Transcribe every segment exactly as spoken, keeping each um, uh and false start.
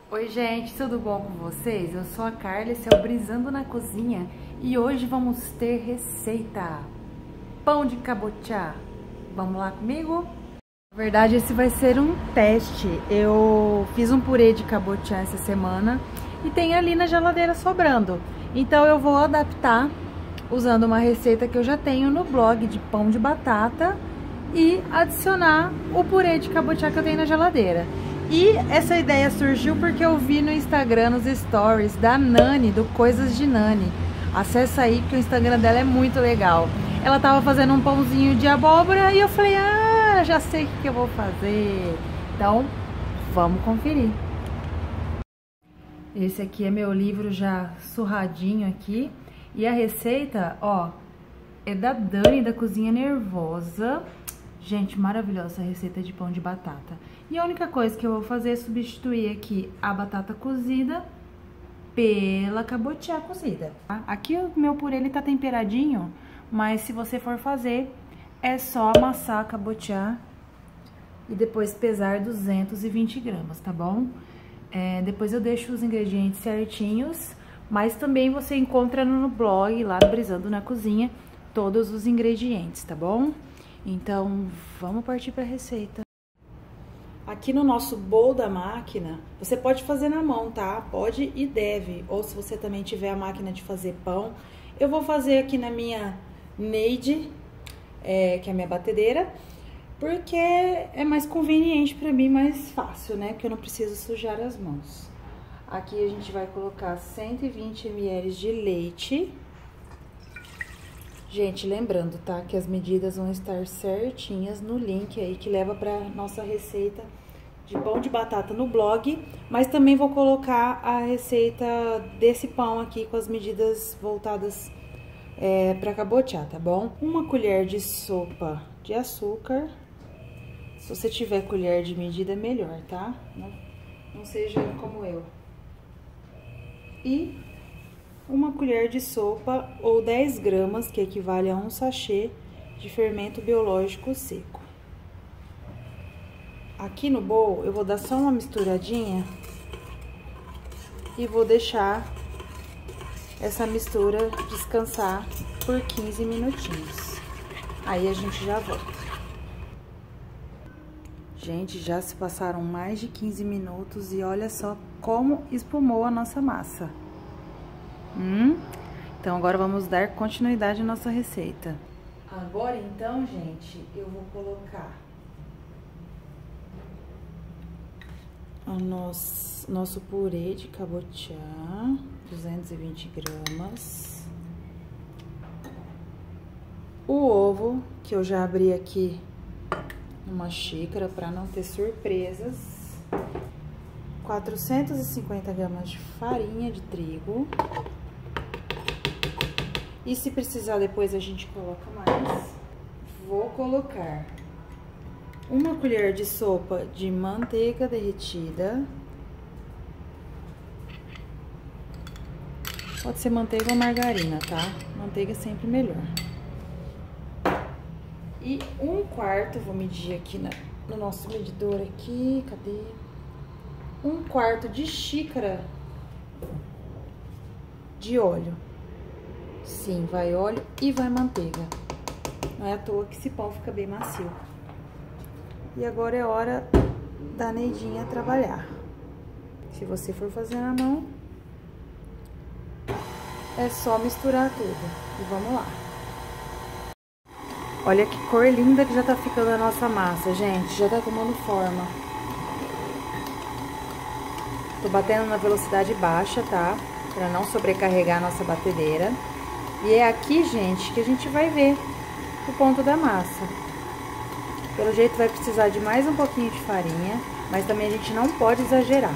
Oi gente, tudo bom com vocês? Eu sou a Carla, esse é o Brisando na Cozinha e hoje vamos ter receita pão de cabotiá. Vamos lá comigo? Na verdade esse vai ser um teste. Eu fiz um purê de cabotiá essa semana e tem ali na geladeira sobrando. Então eu vou adaptar usando uma receita que eu já tenho no blog de pão de batata e adicionar o purê de cabotiá que eu tenho na geladeira. E essa ideia surgiu porque eu vi no Instagram, nos stories da Nani, do Coisas de Nani. Acessa aí porque o Instagram dela é muito legal. Ela tava fazendo um pãozinho de abóbora e eu falei, ah, já sei o que eu vou fazer. Então, vamos conferir. Esse aqui é meu livro já surradinho aqui. E a receita, ó, é da Dani, da Cozinha Nervosa. Gente, maravilhosa a receita de pão de batata. E a única coisa que eu vou fazer é substituir aqui a batata cozida pela cabotiá cozida. Tá? Aqui o meu purê ele tá temperadinho, mas se você for fazer, é só amassar a cabotiá e depois pesar duzentos e vinte gramas, tá bom? É, depois eu deixo os ingredientes certinhos, mas também você encontra no blog, lá no Brisando na Cozinha, todos os ingredientes, tá bom? Então, vamos partir para a receita. Aqui no nosso bowl da máquina, você pode fazer na mão, tá? Pode e deve. Ou se você também tiver a máquina de fazer pão. Eu vou fazer aqui na minha Neide, é, que é a minha batedeira, porque é mais conveniente para mim, mais fácil, né? Porque eu não preciso sujar as mãos. Aqui a gente vai colocar cento e vinte mililitros de leite. Gente, lembrando, tá, que as medidas vão estar certinhas no link aí que leva pra nossa receita de pão de batata no blog, mas também vou colocar a receita desse pão aqui com as medidas voltadas é, pra cabotiá, tá bom? Uma colher de sopa de açúcar, se você tiver colher de medida, melhor, tá? Não, não seja como eu. E uma colher de sopa ou dez gramas, que equivale a um sachê de fermento biológico seco. Aqui no bowl eu vou dar só uma misturadinha e vou deixar essa mistura descansar por quinze minutinhos. Aí a gente já volta. Gente, já se passaram mais de quinze minutos e olha só como espumou a nossa massa. Hum? Então, agora vamos dar continuidade à nossa receita. Agora, então, gente, eu vou colocar o nosso, nosso purê de cabotiá, duzentos e vinte gramas. O ovo, que eu já abri aqui numa xícara para não ter surpresas. quatrocentos e cinquenta gramas de farinha de trigo. E se precisar, depois a gente coloca mais. Vou colocar uma colher de sopa de manteiga derretida. Pode ser manteiga ou margarina, tá? Manteiga é sempre melhor. E um quarto, vou medir aqui na, no nosso medidor aqui, cadê? Um quarto de xícara de óleo. Sim, vai óleo e vai manteiga. Não é à toa que esse pão fica bem macio. E agora é hora da Neidinha trabalhar. Se você for fazer na mão, é só misturar tudo. E vamos lá. Olha que cor linda que já tá ficando a nossa massa, gente. Já tá tomando forma. Tô batendo na velocidade baixa, tá? Pra não sobrecarregar a nossa batedeira. E é aqui, gente, que a gente vai ver o ponto da massa. Pelo jeito vai precisar de mais um pouquinho de farinha, mas também a gente não pode exagerar.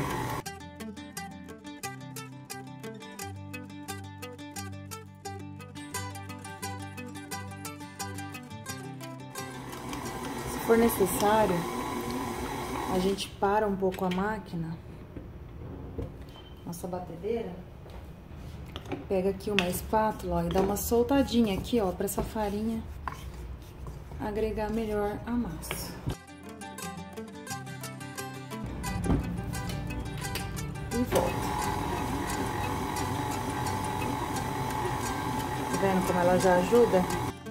Se for necessário, a gente para um pouco a máquina, nossa batedeira. Pega aqui uma espátula, ó, e dá uma soltadinha aqui, ó, pra essa farinha agregar melhor a massa. e volto. Tá vendo como ela já ajuda?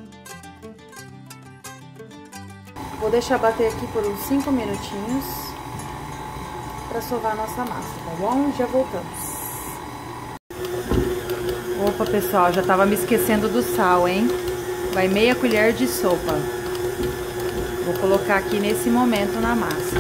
Vou deixar bater aqui por uns cinco minutinhos pra sovar a nossa massa, tá bom? Já voltamos. Opa, pessoal, já tava me esquecendo do sal, hein? Vai meia colher de sopa. Vou colocar aqui nesse momento na massa.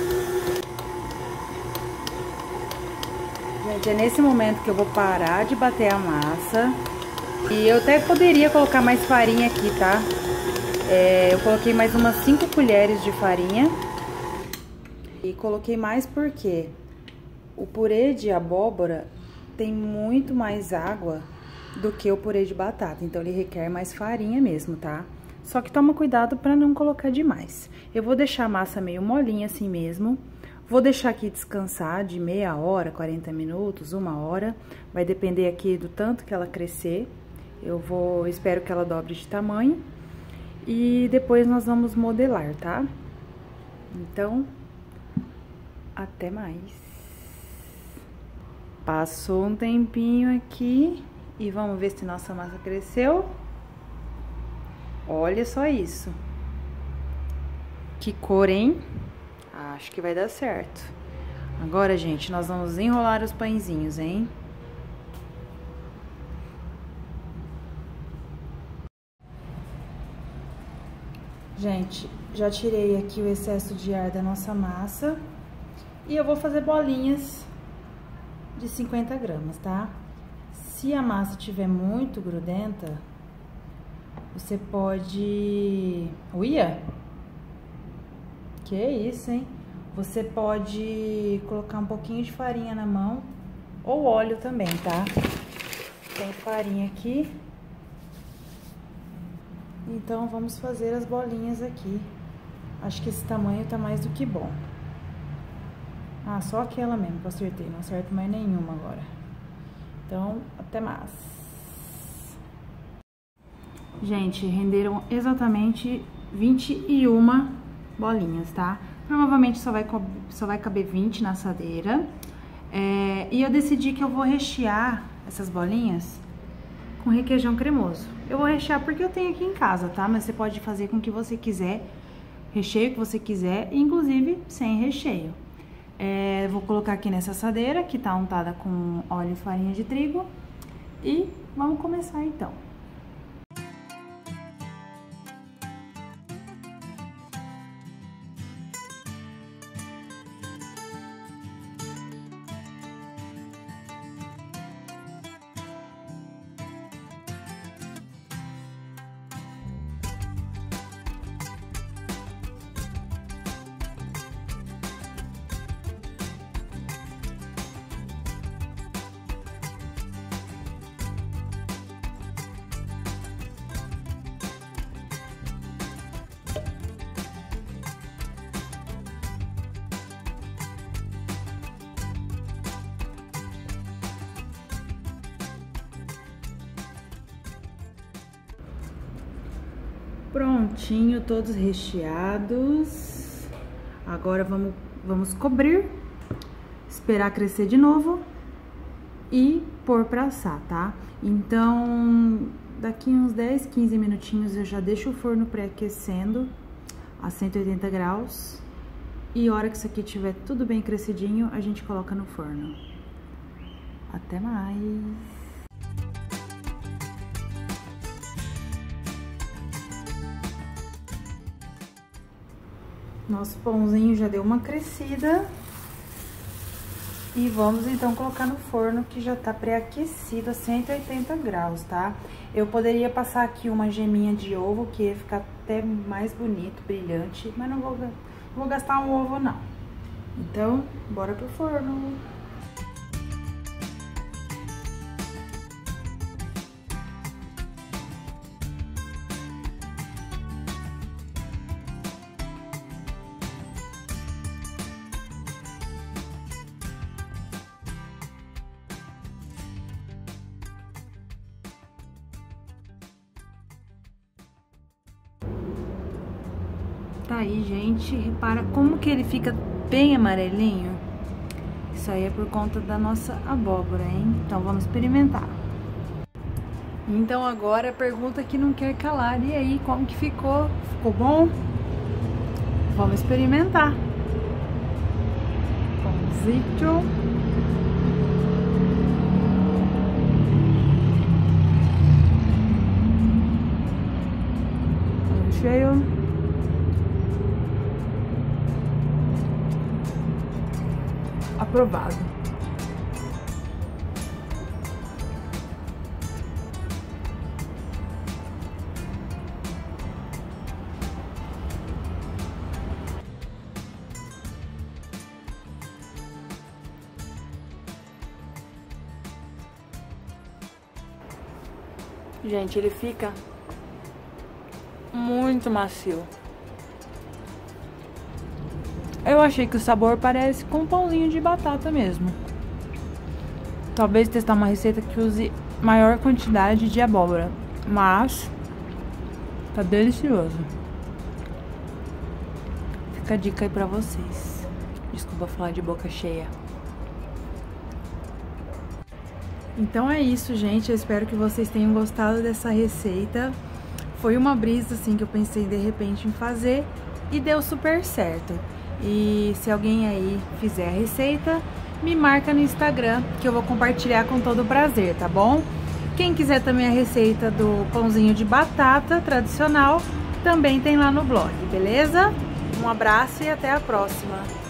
Gente, é nesse momento que eu vou parar de bater a massa. E eu até poderia colocar mais farinha aqui, tá? É, eu coloquei mais umas cinco colheres de farinha. E coloquei mais porque o purê de abóbora tem muito mais água do que o purê de batata. Então, ele requer mais farinha mesmo, tá? Só que toma cuidado pra não colocar demais. Eu vou deixar a massa meio molinha assim mesmo. Vou deixar aqui descansar de meia hora, quarenta minutos, uma hora. Vai depender aqui do tanto que ela crescer. Eu vou, espero que ela dobre de tamanho. E depois nós vamos modelar, tá? Então, até mais. Passou um tempinho aqui e vamos ver se nossa massa cresceu. Olha só isso. Que cor, hein? Acho que vai dar certo. Agora, gente, nós vamos enrolar os pãezinhos, hein? Gente, já tirei aqui o excesso de ar da nossa massa. E eu vou fazer bolinhas de cinquenta gramas, tá? Se a massa estiver muito grudenta, você pode... Uia! Que isso, hein? Você pode colocar um pouquinho de farinha na mão ou óleo também, tá? Tem farinha aqui. Então, vamos fazer as bolinhas aqui. Acho que esse tamanho tá mais do que bom. Ah, só aquela mesmo que eu acertei, não acerto mais nenhuma agora. Então, até mais. Gente, renderam exatamente vinte e uma bolinhas, tá? Provavelmente só vai, só vai caber vinte na assadeira. É, e eu decidi que eu vou rechear essas bolinhas com requeijão cremoso. Eu vou rechear porque eu tenho aqui em casa, tá? Mas você pode fazer com o que você quiser, recheio que você quiser, inclusive sem recheio. É, vou colocar aqui nessa assadeira, que tá untada com óleo e farinha de trigo. E vamos começar, então. Prontinho, todos recheados. Agora vamos, vamos cobrir, esperar crescer de novo e pôr pra assar, tá? Então, daqui uns dez, quinze minutinhos eu já deixo o forno pré-aquecendo a cento e oitenta graus. E a hora que isso aqui tiver tudo bem crescidinho, a gente coloca no forno. Até mais! Nosso pãozinho já deu uma crescida. E vamos então colocar no forno que já tá pré-aquecido a cento e oitenta graus, tá? Eu poderia passar aqui uma geminha de ovo, que ia ficar até mais bonito, brilhante, mas não vou, não vou gastar um ovo, não. Então, bora pro forno. Tá aí, gente, repara como que ele fica bem amarelinho. Isso Isso aí é por conta da nossa abóbora, hein? Então vamos experimentar. Então agora a pergunta que não quer calar. E aí, como que ficou? Ficou bom? Vamos experimentar. Pãozinho. Pão cheio. Aprovado. Gente, ele fica muito macio. Eu achei que o sabor parece com um pãozinho de batata mesmo. Talvez testar uma receita que use maior quantidade de abóbora, mas tá delicioso. Fica a dica aí pra vocês. Desculpa falar de boca cheia. Então é isso, gente. Eu espero que vocês tenham gostado dessa receita. Foi uma brisa, assim, que eu pensei de repente em fazer e deu super certo. E se alguém aí fizer a receita, me marca no Instagram, que eu vou compartilhar com todo prazer, tá bom? Quem quiser também a receita do pãozinho de batata tradicional, também tem lá no blog, beleza? Um abraço e até a próxima!